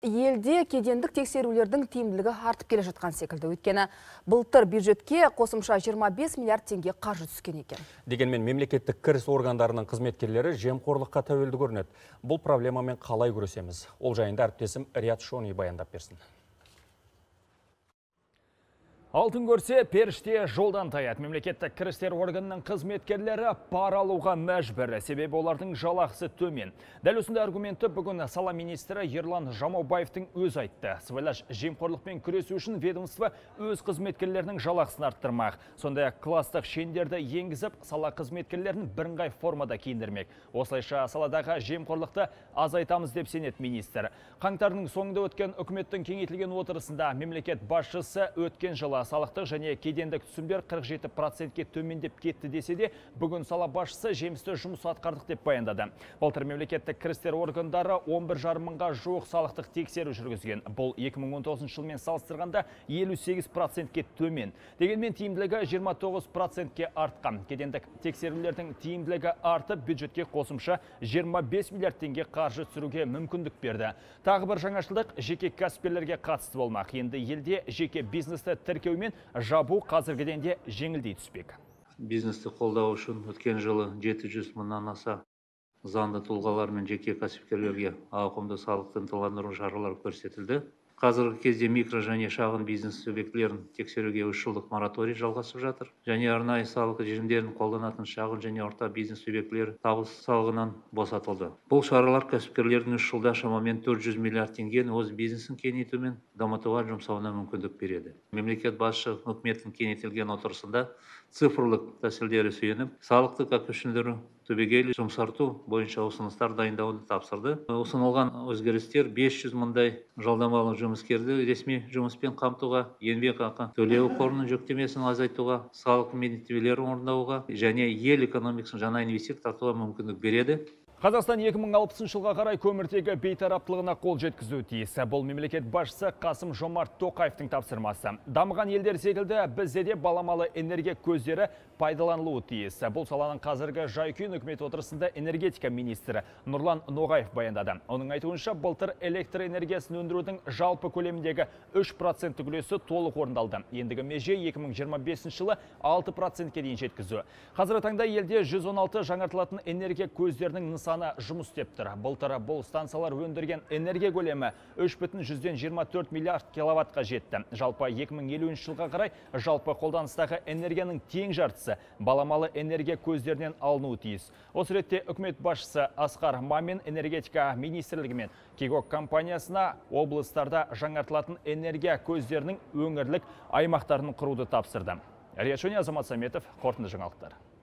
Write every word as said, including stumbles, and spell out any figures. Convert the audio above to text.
елде кедендік тексерулердің тиімділігі артып келе жатқан секілді. Өйткені былтыр бюджетке қосымша жиырма бес миллиард теңге қаржы түскен екен. Дегенмен мемлекеттік кіріс органдарының қызметкерлері жемқорлыққа тәуелді көрінеді. Бұл проблемамен қалай күресеміз? Ол жайында әріптесім Риат Шони баяндап берсін. Алтын көрсе, періште жолдан таяды. Мемлекеттік кірістер органының қызметкерлері пара алуға мәжбүр, себебі олардың жалақысы төмен. Дәл осындай аргументті бүгін сала министрі Ерлан Жамаубаевтың өз айтты. Сыбайлас жемқорлықпен күресу үшін ведомство өз қызметкерлерінің жалақысын арттырмақ. Сондай кластық шендерді енгізіп, сала қызметкерлерін бірыңғай формада киіндірмек. Осылайша саладағы жемқорлықты азайтамыз деп сенет министр. Қаңтардың соңында өткен үкіметтің кеңейтілген отырысында мемлекет басшысы өткен жылы салықтық және кедендік түсімдер қырық жеті процентке төмендеп кетті десе де, бүгін сала басшысы жемісті жұмыс атқардық деп баяндады. Былтыр мемлекеттік кірістер органдары он бір жарым мыңға жуық салықтық тексеру жүргізген. Бұл екі мың он тоғызыншы жылмен салыстырғанда елу сегіз процентке төмен. Дегенмен тиімділігі жиырма тоғыз процентке артқан. Кедендік тексерулердің тиімділігі артып, бюджетке қосымша жиырма бес миллиард теңге қаржы түсіруге мүмкіндік берді. Тағы бір жаңашылдық жеке кәсіпкерлерге қатысты болмақ. Енді елде жеке бизнесті тіркеу мен жабу қазіргіден де жеңілдей түспек. Бизнесті қолдау үшін өткен жылы жеті жүз мыңнан аса заңды тұлғалар мен жеке кәсіпкерлерге ауқымды салықтық ынталандыру шаралары көрсетілді. Қазіргі кезде микро және шағын бизнес субъектілерін тексеруге үш жылдық мораторий жалғасып жатыр. Және арнайы салық режимдерін қолданатын шағын және орта бизнес субъектілері табыс салығынан босатылды. Бұл шаралар кәсіпкерлердің үш жылда шамамен төрт жүз миллиард теңгені өз бизнесін кеңейту мен дамытуға жұмсауына мүмкіндік береді. Мемлекет басшысы үкіметтің кеңейтілген отырысында цифрлық тәсілдері сүйеніп, салықтық әкімшілдерді түбегейлі жұмсарту бойынша ұсыныстар дайындауды тапсырды. Ұсынылған өзгерістер бес жүз мыңдай жалдамалы жұмыскерді ресми жұмыспен қамтуға, еңбекақы төлеу қорының жүктемесін азайтуға, салық міндеттемелерін орындауға және ел экономикасын жаңа инвестиция тартуға мүмкіндік береді. Қазақстан екі мың алпысыншы жылға қарай көміртегі бейтараптылығына қол жеткізу тиіс. Бұл мемлекет басшысы Қасым Жомарт Тоқаевтың тапсырмасы. Дамыған елдер секілді бізде де баламалы энергия көздері пайдаланылуы тиіс. Бұл саланың қазіргі жай-күйін үкімет отырысында энергетика министрі Нұрлан Ноғаев баяндады. Оның айтуынша, былтыр электр энергиясын өндірудің жалпы көлеміндегі үш проценттік үлесі толық орындалды. Ендігі меже екі мың жиырма бесінші жылы алты процентке дейін жеткізу. Қазіргі таңда елде жүз он алты жаңартылатын энергия көздерінің нысаны жұмыс істеп тұр. Былтыр бұл станциялар өндірген энергия көлемі үш бүтін жүзден жиырма төрт миллиард киловаттқа жетті. Жалпы екі мың елуінші жылға қарай жалпы қолданыстағы энергияның тең жартысы баламалы энергия көздерінен алынуы тиіс. Осы ретте үкімет басшысы Асқар Мамин энергетика министрлігі мен Кигок компаниясына облыстарда жаңартылатын энергия көздерінің өңірлік аймақтарын құруды тапсырды. Риат Шони, Азамат Саметов, қорытынды жаңалықтар.